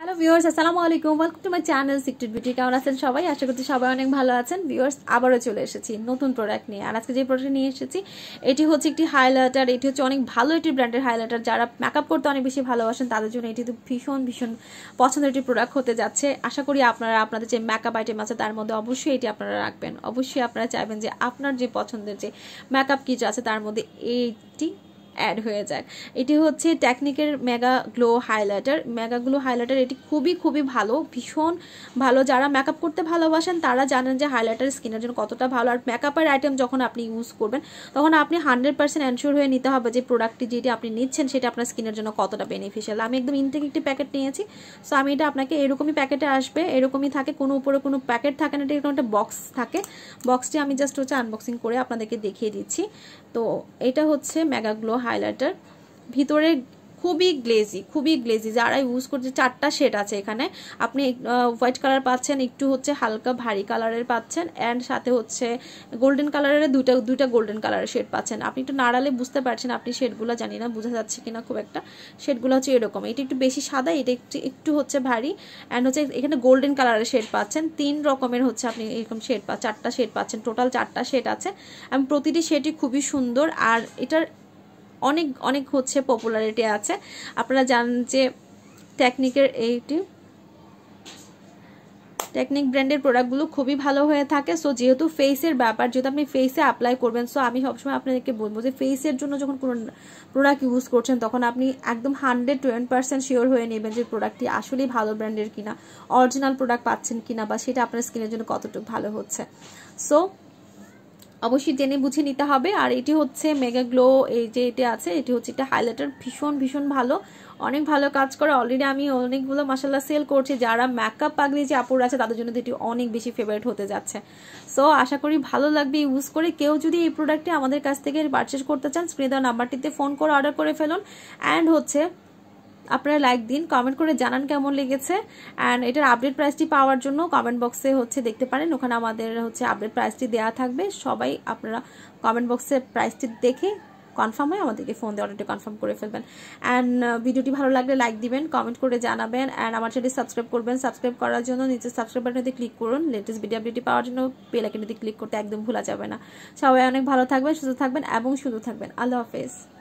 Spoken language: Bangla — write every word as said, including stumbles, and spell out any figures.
হ্যালো ভিউয়ার্স, আসসালামু আলাইকুম। Welcome to my channel secret beauty. কেমন আছেন সবাই? আশা করছি সবাই অনেক ভালো আছেন। ভিউয়ার্স, আবারও চলে এসেছি নতুন প্রোডাক্ট নিয়ে। আর আজকে যে প্রোডাক্ট নিয়ে এসেছি এটি হচ্ছে একটি হাইলাইটার। এটি হচ্ছে অনেক ভালো একটি ব্র্যান্ডের হাইলাইটার। যারা মেকআপ করতে অনেক বেশি ভালোবাসেন তাদের জন্য এটি তো ভীষণ ভীষণ পছন্দের একটি প্রোডাক্ট হতে যাচ্ছে। আশা করি আপনারা আপনাদের যে মেকআপ আইটেম আছে তার মধ্যে অবশ্যই এটি আপনারা রাখবেন। অবশ্যই আপনারা চাইবেন যে আপনার যে পছন্দের যে মেকআপ কিট আছে তার মধ্যে এইটি অ্যাড হয়ে যায়। এটি হচ্ছে টেকনিকের mega glow highlighter. Mega glow highlighter এটি খুবই খুবই ভালো, ভীষণ ভালো। যারা মেকআপ করতে ভালোবাসেন তারা জানেন যে হাইলাইটার স্কিনের জন্য কতটা ভালো। আর মেকআপের আইটেম যখন আপনি ইউজ করবেন তখন আপনি হান্ড্রেড পার্সেন্ট এনশিওর হয়ে নিতে হবে যে প্রোডাক্টটি যেটি আপনি নিচ্ছেন সেটা আপনার স্কিনের জন্য কতটা বেনিফিশিয়াল। আমি একদম ইনটেক একটি প্যাকেট নিয়েছি, সো আমি এটা আপনাকে এরকমই প্যাকেটে আসবে, এরকমই থাকে, কোনো উপরে কোনো প্যাকেট থাকে না, এটা এরকম একটা বক্স থাকে। বক্সটি আমি জাস্ট হচ্ছে আনবক্সিং করে আপনাদেরকে দেখিয়ে দিচ্ছি। তো এটা হচ্ছে মেগা গ্লো হাইলাইটার। ভিতরে খুবই গ্লেজি, খুবই গ্লেজি। যারা ইউজ করছে চারটা শেড আছে এখানে। আপনি হোয়াইট কালার পাচ্ছেন, একটু হচ্ছে হালকা ভারী কালারের পাচ্ছেন, অ্যান্ড সাথে হচ্ছে গোল্ডেন কালারের দুইটা দুইটা গোল্ডেন কালারের শেড পাচ্ছেন। আপনি একটু নাড়ালে বুঝতে পারছেন আপনি শেডগুলো, জানি না বোঝা যাচ্ছে কিনা খুব একটা। শেডগুলো হচ্ছে এরকম, এটা একটু বেশি সাদা, এটা একটু একটু হচ্ছে ভারী, অ্যান্ড হচ্ছে এখানে গোল্ডেন কালারের শেড পাচ্ছেন। তিন রকমের হচ্ছে আপনি এরকম শেড পা চারটা শেড পাচ্ছেন, টোটাল চারটা শেড আছে এবং প্রতিটি শেডই খুবই সুন্দর। আর এটার অনেক অনেক হচ্ছে পপুলারিটি আছে। আপনারা জানেন যে টেকনিকের এইটি টেকনিক ব্র্যান্ডের প্রোডাক্টগুলো খুবই ভালো হয়ে থাকে। সো যেহেতু ফেসের ব্যাপার, যেহেতু আপনি ফেসে অ্যাপ্লাই করবেন, সো আমি সবসময় আপনাদেরকে বলবো যে ফেসের জন্য যখন কোনো প্রোডাক্ট ইউজ করছেন তখন আপনি একদম হান্ড্রেড টোয়েন্টি পার্সেন্ট শিওর হয়ে নেবেন যে প্রোডাক্টটি আসলেই ভালো ব্র্যান্ডের কিনা, অরিজিনাল প্রোডাক্ট পাচ্ছেন কিনা, বা সেটা আপনার স্কিনের জন্য কতটুকু ভালো হচ্ছে। সো অবশ্যই জেনে বুঝে নিতে হবে। আর এটি হচ্ছে মেগা গ্লো, এই যে এটি আছে এটি হচ্ছে একটা হাইলাইটার, ভীষণ ভীষণ ভালো, অনেক ভালো কাজ করে। অলরেডি আমি অনেকগুলো মাসাল্লাহ সেল করছি। যারা মেকআপ পাগলি যে আপুর আছে তাদের জন্য এটি অনেক বেশি ফেভারিট হতে যাচ্ছে। সো আশা করি ভালো লাগবে ইউজ করে। কেউ যদি এই প্রোডাক্টটি আমাদের কাছ থেকে পারচেস করতে চান, স্ক্রিনে দেওয়া নাম্বারটিতে ফোন করে অর্ডার করে ফেলুন। অ্যান্ড হচ্ছে আপনারা লাইক দিন, কমেন্ট করে জানান কেমন লেগেছে। অ্যান্ড এটার আপডেট প্রাইসটি পাওয়ার জন্য কমেন্ট বক্সে হচ্ছে দেখতে পারেন, ওখানে আমাদের হচ্ছে আপডেট প্রাইসটি দেওয়া থাকবে। সবাই আপনারা কমেন্ট বক্সে প্রাইসটি দেখে কনফার্ম হয়ে আমাদেরকে ফোন দিয়ে অর্ডারটি কনফার্ম করে ফেলবেন। অ্যান্ড ভিডিওটি ভালো লাগলে লাইক দিবেন, কমেন্ট করে জানাবেন, অ্যান্ড আমার চ্যানেলটি সাবস্ক্রাইব করবেন। সাবস্ক্রাইব করার জন্য নিচে সাবস্ক্রাইব বাটনটিতে ক্লিক করুন। লেটেস্ট ভিডিও আপডেটটি পাওয়ার জন্য বেল আইকনটিতে ক্লিক করতে একদম ভুলা যাবে না। সবাই অনেক ভালো থাকবেন, সুস্থ থাকবেন এবং সুন্দর থাকবেন। আল্লাহ হাফেজ।